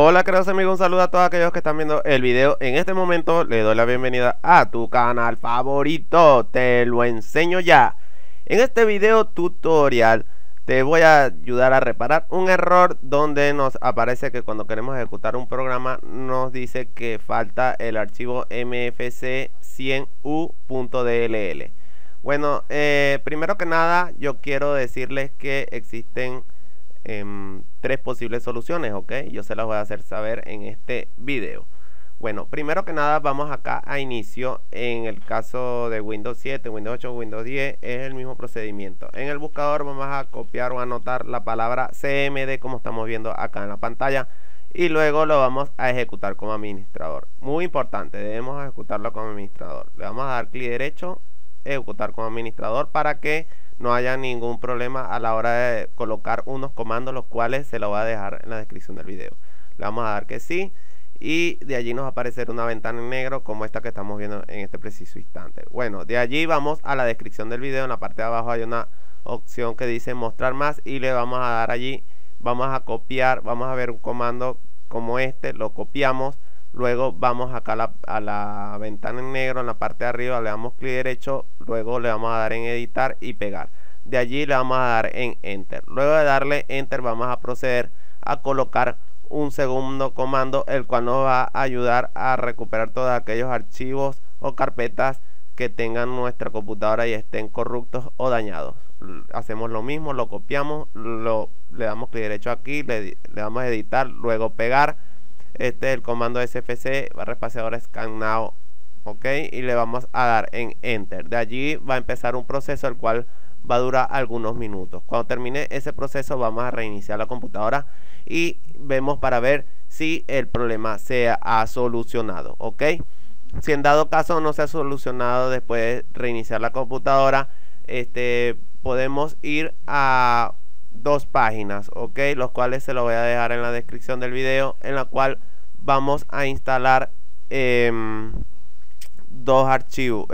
Hola queridos amigos, un saludo a todos aquellos que están viendo el video. En este momento le doy la bienvenida a tu canal favorito, te lo enseño ya. En este video tutorial te voy a ayudar a reparar un error donde nos aparece que cuando queremos ejecutar un programa nos dice que falta el archivo mfc100u.dll. Bueno, primero que nada yo quiero decirles que existen tres posibles soluciones, ok, yo se las voy a hacer saber en este video. Bueno, primero que nada vamos acá a inicio. En el caso de Windows 7, Windows 8, Windows 10 es el mismo procedimiento. En el buscador vamos a copiar o anotar la palabra cmd como estamos viendo acá en la pantalla y luego lo vamos a ejecutar como administrador. Muy importante, debemos ejecutarlo como administrador. Le vamos a dar clic derecho, ejecutar como administrador, para que no haya ningún problema a la hora de colocar unos comandos, los cuales se lo voy a dejar en la descripción del video. Le vamos a dar que sí y de allí nos va a aparecer una ventana en negro como esta que estamos viendo en este preciso instante. Bueno, de allí vamos a la descripción del video. En la parte de abajo hay una opción que dice mostrar más y le vamos a dar allí. Vamos a copiar, vamos a ver un comando como este, lo copiamos. Luego vamos acá a la ventana en negro, en la parte de arriba le damos clic derecho, luego le vamos a dar en editar y pegar. De allí le vamos a dar en enter. Luego de darle enter vamos a proceder a colocar un segundo comando, el cual nos va a ayudar a recuperar todos aquellos archivos o carpetas que tengan nuestra computadora y estén corruptos o dañados. Hacemos lo mismo, lo copiamos, le damos clic derecho aquí, le damos a editar, luego pegar. Este es el comando sfc barra espaciadora scan now, ok, y le vamos a dar en enter. De allí va a empezar un proceso el cual va a durar algunos minutos. Cuando termine ese proceso vamos a reiniciar la computadora y vemos para ver si el problema se ha solucionado, ok. Si en dado caso no se ha solucionado después de reiniciar la computadora, podemos ir a dos páginas, ok, los cuales se los voy a dejar en la descripción del video, en la cual vamos a instalar un archivo,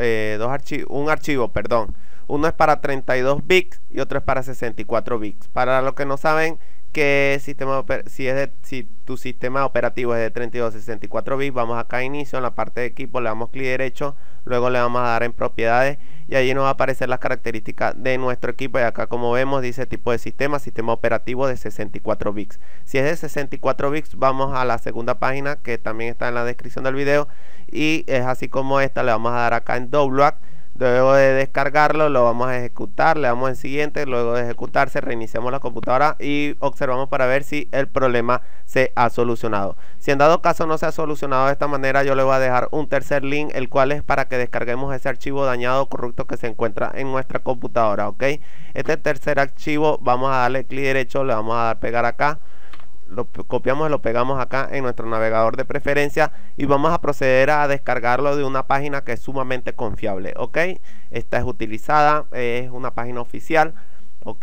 perdón. Uno es para 32 bits y otro es para 64 bits. Para los que no saben qué sistema, si tu sistema operativo es de 32 o 64 bits, vamos acá a inicio, en la parte de equipo le damos clic derecho, luego le vamos a dar en propiedades y allí nos va a aparecer las características de nuestro equipo. Y acá, como vemos, dice tipo de sistema operativo de 64 bits. Si es de 64 bits vamos a la segunda página que también está en la descripción del video y es así como esta. Le vamos a dar acá en download. Luego de descargarlo lo vamos a ejecutar, le damos en siguiente. Luego de ejecutarse reiniciamos la computadora y observamos para ver si el problema se ha solucionado. Si en dado caso no se ha solucionado de esta manera, yo le voy a dejar un tercer link, el cual es para que descarguemos ese archivo dañado o corrupto que se encuentra en nuestra computadora, ok. Este tercer archivo vamos a darle clic derecho, le vamos a dar pegar acá, lo copiamos y lo pegamos acá en nuestro navegador de preferencia y vamos a proceder a descargarlo de una página que es sumamente confiable, ok. Esta es utilizada, es una página oficial, ok.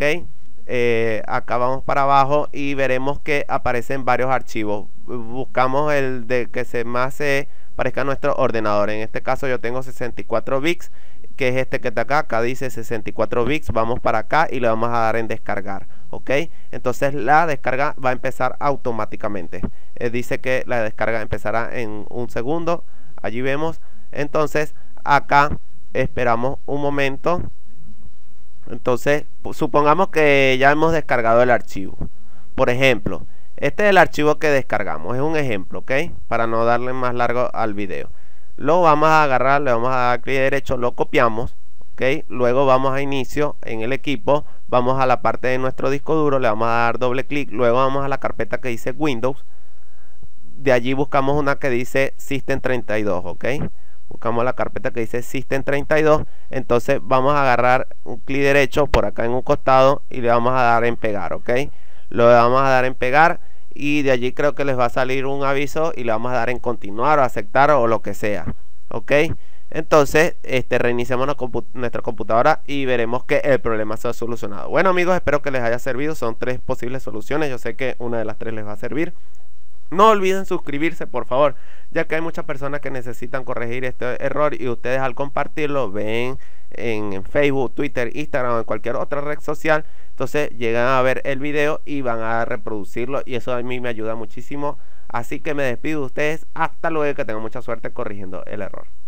Acá vamos para abajo y veremos que aparecen varios archivos. Buscamos el de que más se parezca a nuestro ordenador. En este caso yo tengo 64 bits, que es este que está acá. Acá dice 64 bits, vamos para acá y le vamos a dar en descargar, ok. Entonces la descarga va a empezar automáticamente. Dice que la descarga empezará en un segundo. Allí vemos. Entonces acá esperamos un momento. Entonces supongamos que ya hemos descargado el archivo. Por ejemplo, este es el archivo que descargamos, es un ejemplo, ok, para no darle más largo al video. Lo vamos a agarrar, le vamos a dar clic derecho, lo copiamos, ok. Luego vamos a inicio en el equipo, vamos a la parte de nuestro disco duro, le vamos a dar doble clic, luego vamos a la carpeta que dice Windows. De allí buscamos una que dice System32, ok. Buscamos la carpeta que dice System32. Entonces vamos a agarrar un clic derecho por acá en un costado y le vamos a dar en pegar, ok. Lo vamos a dar en pegar y de allí creo que les va a salir un aviso y le vamos a dar en continuar o aceptar o lo que sea, ok. Entonces reiniciamos nuestra computadora y veremos que el problema se ha solucionado. Bueno amigos, espero que les haya servido. Son tres posibles soluciones, yo sé que una de las tres les va a servir. No olviden suscribirse, por favor, ya que hay muchas personas que necesitan corregir este error y ustedes al compartirlo ven en Facebook, Twitter, Instagram o en cualquier otra red social, entonces llegan a ver el video y van a reproducirlo y eso a mí me ayuda muchísimo Así que me despido de ustedes. Hasta luego, que tengan mucha suerte corrigiendo el error.